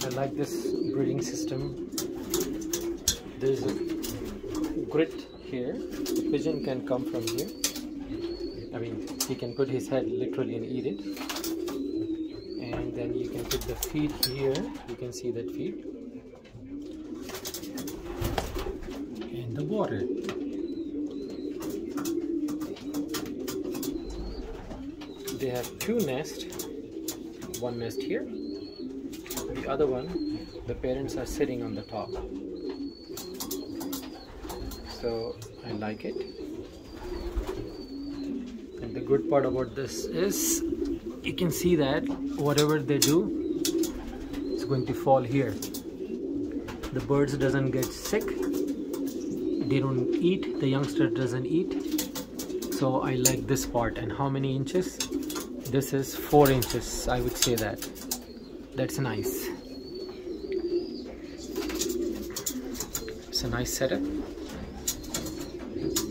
I like this breeding system. There's a grit here. The pigeon can come from here. I mean, he can put his head literally and eat it. And then you can put the feed here. You can see that feed. And the water. They have two nests. One nest here. The other one, the parents are sitting on the top. So I like it. And the good part about this is you can see that whatever they do, it's going to fall here. The birds doesn't get sick. They don't eat. The youngster doesn't eat. So I like this part. And how many inches? This is 4 inches. I would say that. That's nice. It's a nice setup.